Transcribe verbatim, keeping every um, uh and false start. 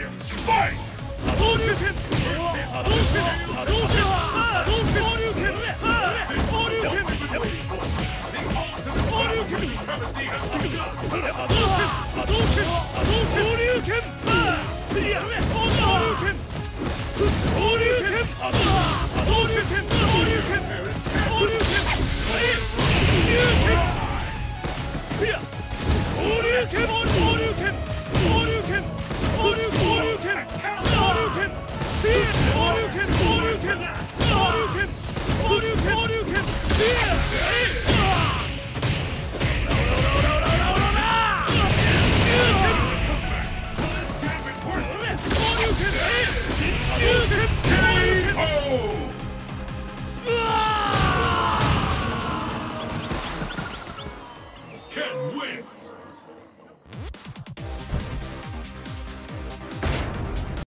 Fight! 波動流拳波動拳波動拳波動流拳波動拳波動拳 Supremacy has begun! 波動拳波動拳波動流拳いや波動拳波動拳波動流拳波動流拳波動流拳流拳いや波動流拳